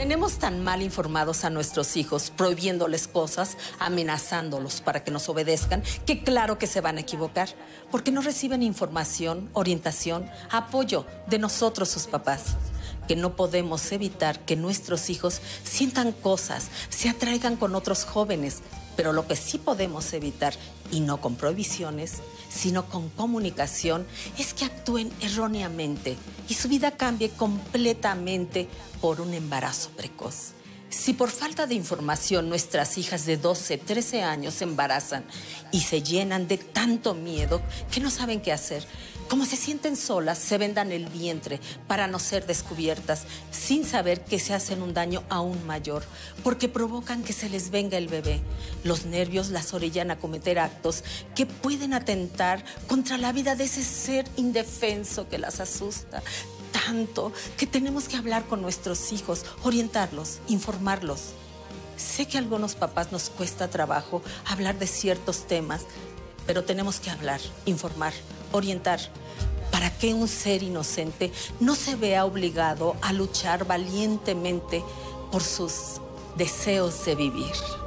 Tenemos tan mal informados a nuestros hijos, prohibiéndoles cosas, amenazándolos para que nos obedezcan, que claro que se van a equivocar, porque no reciben información, orientación, apoyo de nosotros, sus papás. Que no podemos evitar que nuestros hijos sientan cosas, se atraigan con otros jóvenes, pero lo que sí podemos evitar, y no con prohibiciones, sino con comunicación, es que actúen erróneamente y su vida cambie completamente por un embarazo precoz. Si por falta de información nuestras hijas de 12, 13 años se embarazan y se llenan de tanto miedo que no saben qué hacer, como se sienten solas, se vendan el vientre para no ser descubiertas, sin saber que se hacen un daño aún mayor, porque provocan que se les venga el bebé. Los nervios las orillan a cometer actos que pueden atentar contra la vida de ese ser indefenso que las asusta tanto que tenemos que hablar con nuestros hijos, orientarlos, informarlos. Sé que a algunos papás nos cuesta trabajo hablar de ciertos temas, pero tenemos que hablar, informar, orientar, para que un ser inocente no se vea obligado a luchar valientemente por sus deseos de vivir.